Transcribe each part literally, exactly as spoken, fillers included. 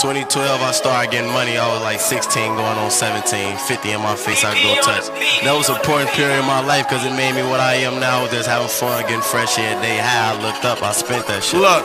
twenty twelve, I started getting money. I was like sixteen, going on seventeen. fifty in my face, I go touch. That was an important period in my life because it made me what I am now. Just having fun, getting fresh every day. How I looked up, I spent that shit. Look,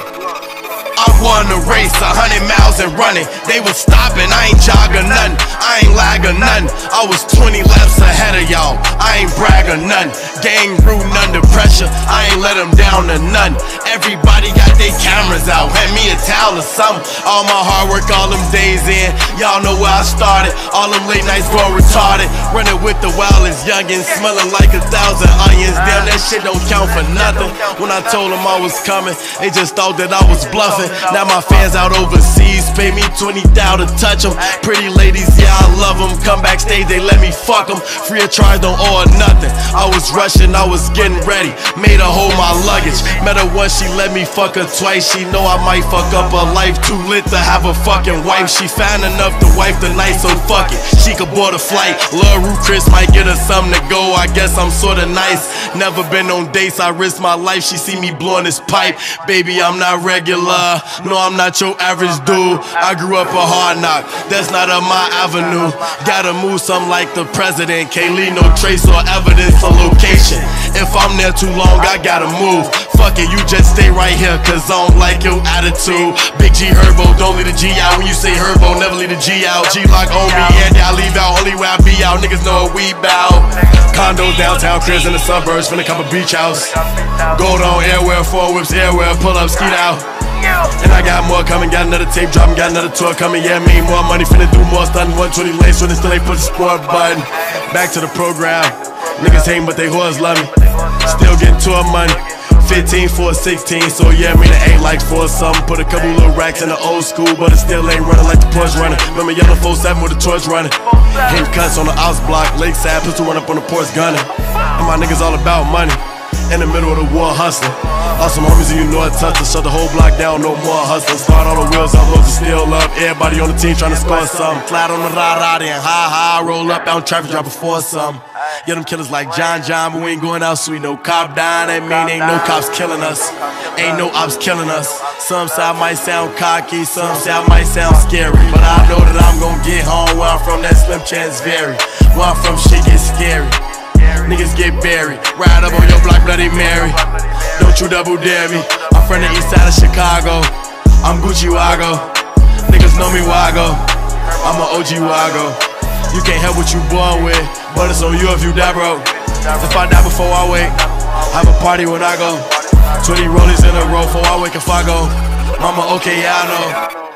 I won the race, a hundred miles and running. They was stopping, I ain't jogging nothing. I ain't lagging nothing. I was twenty laps ahead of y'all. I ain't bragging nothing. Gang rooting under pressure. I ain't let them down to none. Everybody got their cameras out. Hand me a towel or something. All my hard work, all them days in. Y'all know where I started. All them late nights going retarded. Running with the wildest youngins, smelling like a thousand onions. Damn, that shit don't count for nothing. When I told them I was coming, they just thought that I was bluffing. Now my fans out overseas pay me twenty thousand to touch them. Pretty ladies, yeah, I love them. Come backstage, they let me fuck them. Free of charge, don't owe her nothing. I was rushing, I was getting ready. Made her hold my luggage. Met her once, she let me fuck her twice. She know I might fuck up her life. Too lit to have a fucking wife. She fine enough to wife the night, so fuck it. She could board a flight. Lil' Rue Chris might get her something to go. I guess I'm sorta nice. Never been on dates, I risk my life. She see me blowing this pipe. Baby, I'm not regular. No, I'm not your average dude. I grew up a hard knock. That's not on my avenue. Gotta move something like the president. Can't leave no trace or evidence or location. If I'm there too long, I gotta move. Fuck it, you just stay right here, cause I don't like your attitude. Big G Herbo, don't leave the G out. When you say Herbo, never leave the G out. G-Lock on me, and I leave out. Only where I be out, niggas know what we bout. Condo downtown, cribs in the suburbs, finna come a beach house. Gold on airwear, four whips, airwear, pull up, skeet out. And I got more coming, got another tape dropping, got another tour coming. Yeah, me more money, finna do more stunning. one twenty lanes, so they still ain't put the sport button. Back to the program. Niggas hating, but they whores love me. Still getting tour money. fifteen for a sixteen, so yeah, I mean it ain't like for something. Put a couple little racks in the old school, but it still ain't running like the Porsche running. Remember yellow four seven with the torch running. Hitting cuts on the house block, lakeside, pistol run up on the porch gunning. And my niggas all about money. In the middle of the war hustling. Awesome homies and you know I touch it. Shut the whole block down, no more hustling. Start all the wheels up, loads of steel up. Everybody on the team trying to score something. Flat on the rah-rah, then ha-ha. Roll up out in traffic, drop before something. Yeah, them killers like John John, but we ain't going out sweet. No cop dying, that mean ain't no cops killing us. Ain't no ops killing us. Some say I might sound cocky, some say I might sound scary. But I know that I'm gonna get home. Where I'm from, that slim chance vary. Where I'm from, shit get scary. Niggas get buried. Ride up on your block, Bloody Mary. Don't you double dare me. I'm from the east side of Chicago. I'm Gucci Wago. Niggas know me Wago. I'm an O G Wago. You can't help what you born with, but it's on you if you die broke. If I die before I wake, have a party when I go. twenty rollies in a row before I wake if I go. Mama, okay, yeah, I know.